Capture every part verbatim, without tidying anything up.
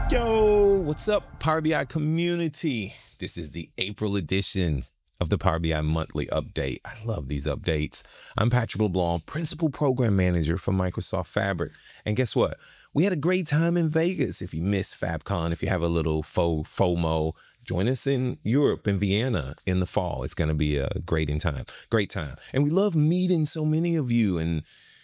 Yo, what's up, Power B I community? This is the April edition of the Power B I Monthly Update. I love these updates. I'm Patrick LeBlanc, Principal Program Manager for Microsoft Fabric. And guess what? We had a great time in Vegas. If you missed FabCon, if you have a little faux FOMO, join us in Europe, in Vienna in the fall. It's going to be a great in time, great time. And we love meeting so many of you, and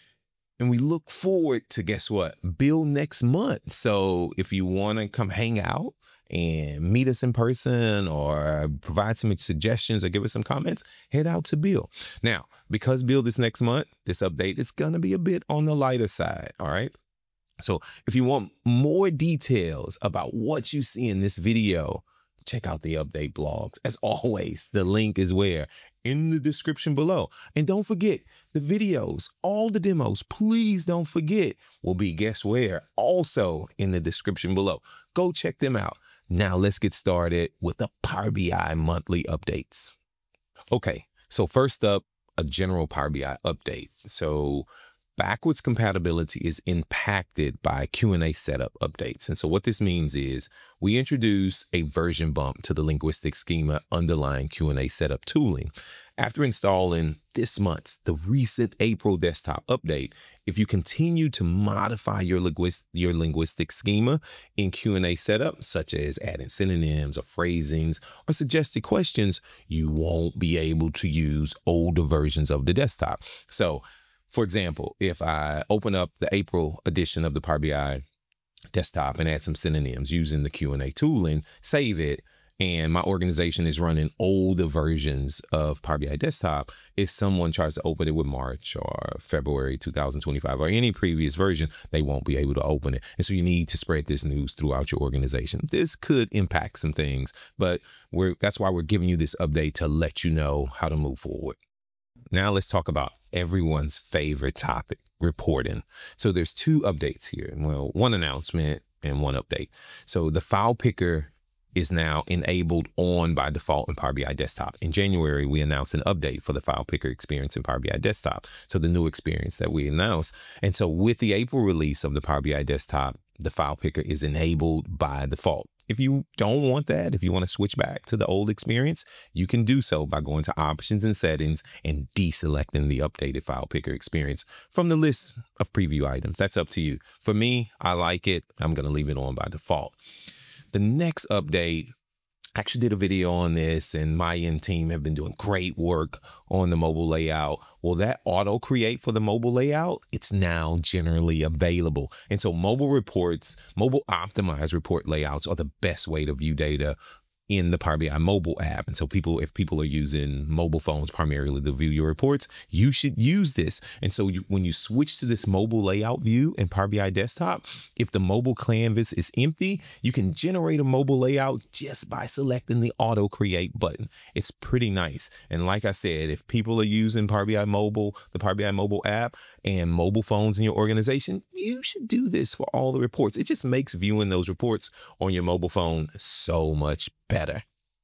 And we look forward to, guess what, Build next month. So if you want to come hang out and meet us in person or provide some suggestions or give us some comments, head out to Build. Now, because Build is next month, this update is going to be a bit on the lighter side, all right? So if you want more details about what you see in this video, check out the update blogs. As always, the link is where? In the description below. And don't forget, the videos, all the demos, please don't forget, will be, guess where? Also in the description below. Go check them out. Now let's get started with the Power B I monthly updates. Okay, so first up, a general Power B I update. So backwards compatibility is impacted by Q and A setup updates. And so what this means is we introduce a version bump to the linguistic schema underlying Q and A setup tooling. After installing this month's, the recent April desktop update, if you continue to modify your, linguist, your linguistic schema in Q and A setup, such as adding synonyms or phrasings or suggested questions, you won't be able to use older versions of the desktop. So for example, if I open up the April edition of the Power B I desktop and add some synonyms using the Q and A tooling, save it, and my organization is running older versions of Power B I desktop, if someone tries to open it with March or February two thousand twenty-five or any previous version, they won't be able to open it. And so you need to spread this news throughout your organization. This could impact some things, but we're, that's why we're giving you this update to let you know how to move forward. Now let's talk about everyone's favorite topic, reporting. So there's two updates here. Well, one announcement and one update. So the file picker is now enabled on by default in Power B I Desktop. In January, we announced an update for the file picker experience in Power B I Desktop. So the new experience that we announced. And so with the April release of the Power B I Desktop, the file picker is enabled by default. If you don't want that, if you want to switch back to the old experience, you can do so by going to options and settings and deselecting the updated file picker experience from the list of preview items. That's up to you. For me, I like it. I'm going to leave it on by default. The next update, I actually did a video on this, and Maya and team have been doing great work on the mobile layout. Well, that auto create for the mobile layout, it's now generally available. And so mobile reports, mobile optimized report layouts are the best way to view data in the Power B I mobile app. And so people, if people are using mobile phones primarily to view your reports, you should use this. And so you, when you switch to this mobile layout view in Power B I Desktop, if the mobile canvas is empty, you can generate a mobile layout just by selecting the auto create button. It's pretty nice. And like I said, if people are using Power B I mobile, the Power B I mobile app and mobile phones in your organization, you should do this for all the reports. It just makes viewing those reports on your mobile phone so much better.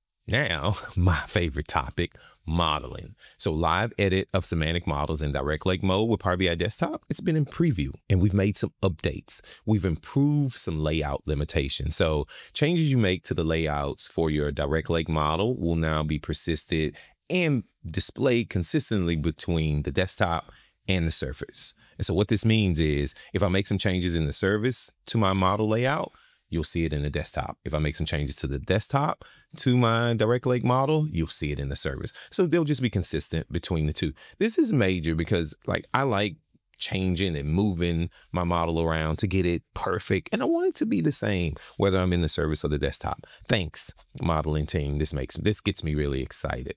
Now, my favorite topic, modeling. So live edit of semantic models in direct lake mode with Power B I Desktop, it's been in preview and we've made some updates. We've improved some layout limitations. So changes you make to the layouts for your direct lake model will now be persisted and displayed consistently between the desktop and the surface. And so what this means is if I make some changes in the service to my model layout, you'll see it in the desktop. If I make some changes to the desktop to my direct lake model, you'll see it in the service. So they'll just be consistent between the two. This is major because like I like changing and moving my model around to get it perfect. And I want it to be the same, whether I'm in the service or the desktop. Thanks, modeling team. This makes, this gets me really excited.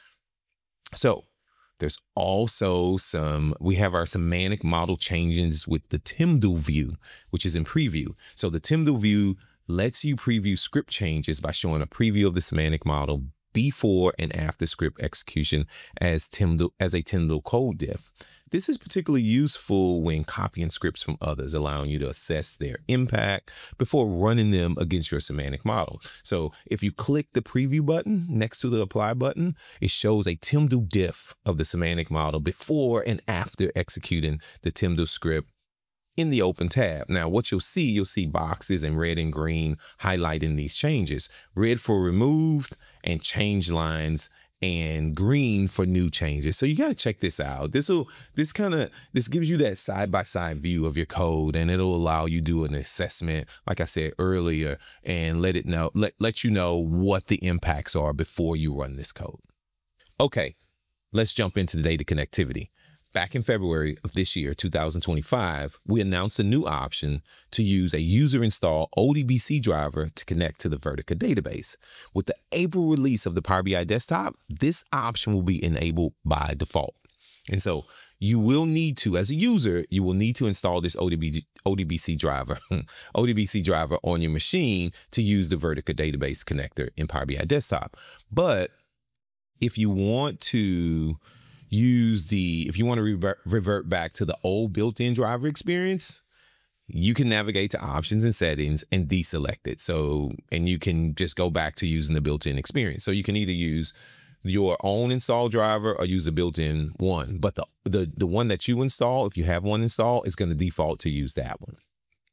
So there's also some, we have our semantic model changes with the Timdal view, which is in preview. So the Timdal view lets you preview script changes by showing a preview of the semantic model before and after script execution as Timdal, as a Timdal code diff. This is particularly useful when copying scripts from others, allowing you to assess their impact before running them against your semantic model. So if you click the preview button next to the apply button, it shows a Timdal diff of the semantic model before and after executing the Timdal script in the open tab. Now, what you'll see, you'll see boxes in red and green highlighting these changes. Red for removed and change lines, and green for new changes. So you got to check this out. This will, this kind of, this gives you that side-by-side view of your code, and it'll allow you to do an assessment, like I said earlier, and let it know, let, let you know what the impacts are before you run this code. Okay, let's jump into the data connectivity. Back in February of this year, two thousand twenty-five, we announced a new option to use a user-installed O D B C driver to connect to the Vertica database. With the April release of the Power B I Desktop, this option will be enabled by default. And so you will need to, as a user, you will need to install this O D B C driver, O D B C driver on your machine to use the Vertica database connector in Power B I Desktop. But if you want to use the, if you want to revert, revert back to the old built-in driver experience, you can navigate to options and settings and deselect it. So, and you can just go back to using the built-in experience. So you can either use your own installed driver or use a built-in one. But the, the, the one that you install, if you have one installed, is going to default to use that one.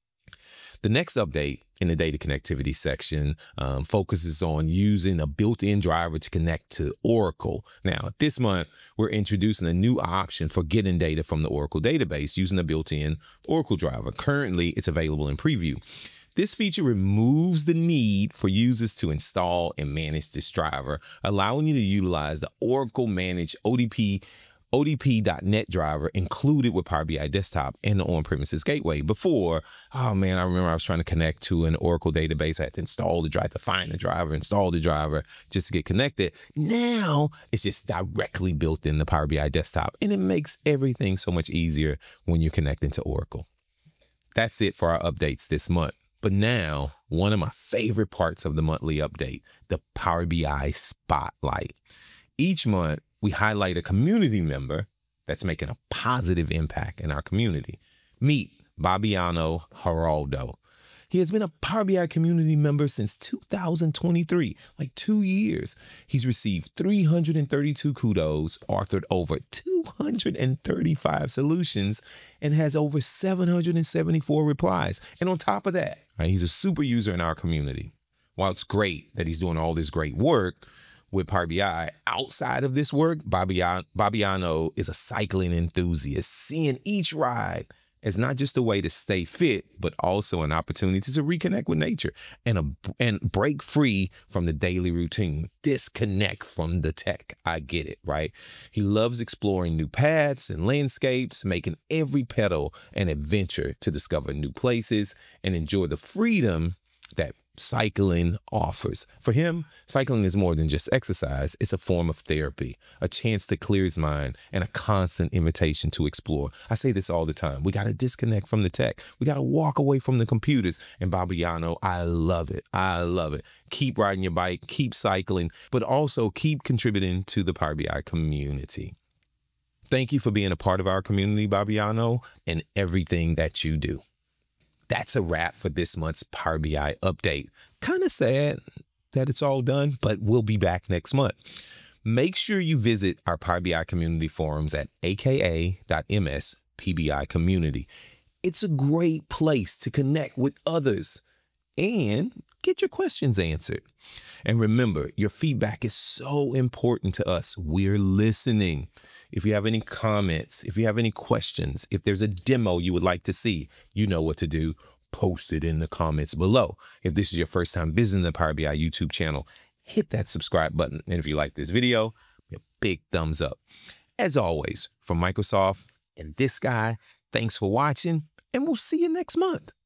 The next update in the data connectivity section um, focuses on using a built-in driver to connect to Oracle. Now, this month, we're introducing a new option for getting data from the Oracle database using a built-in Oracle driver. Currently, it's available in preview. This feature removes the need for users to install and manage this driver, allowing you to utilize the Oracle managed O D P O D P dot net driver included with Power B I Desktop and the on-premises gateway. Before, oh man, I remember I was trying to connect to an Oracle database. I had to install the driver, to find the driver, install the driver just to get connected. Now it's just directly built in the Power B I Desktop, and it makes everything so much easier when you're connecting to Oracle. That's it for our updates this month. But now, one of my favorite parts of the monthly update, the Power B I Spotlight. Each month, we highlight a community member that's making a positive impact in our community. Meet Babiano Geraldo. He has been a Power B I community member since two thousand twenty-three, like two years. He's received three hundred thirty-two kudos, authored over two hundred thirty-five solutions, and has over seven hundred seventy-four replies. And on top of that, right, he's a super user in our community. While it's great that he's doing all this great work with Power B I, outside of this work, Babiano is a cycling enthusiast, seeing each ride as not just a way to stay fit, but also an opportunity to reconnect with nature and, a, and break free from the daily routine, disconnect from the tech. I get it, right? He loves exploring new paths and landscapes, making every pedal an adventure to discover new places and enjoy the freedom that cycling offers. For him, cycling is more than just exercise. It's a form of therapy, a chance to clear his mind, and a constant invitation to explore. I say this all the time. We got to disconnect from the tech. We got to walk away from the computers. And Babiano, I love it. I love it. Keep riding your bike, keep cycling, but also keep contributing to the Power B I community. Thank you for being a part of our community, Babiano, and everything that you do. That's a wrap for this month's Power B I update. Kind of sad that it's all done, but we'll be back next month. Make sure you visit our Power B I community forums at a k a dot m s P B I community. It's a great place to connect with others and get your questions answered. And remember, your feedback is so important to us. We're listening. If you have any comments, if you have any questions, if there's a demo you would like to see, you know what to do. Post it in the comments below. If this is your first time visiting the Power B I YouTube channel, hit that subscribe button. And if you like this video, a big thumbs up. As always, from Microsoft and this guy, thanks for watching, and we'll see you next month.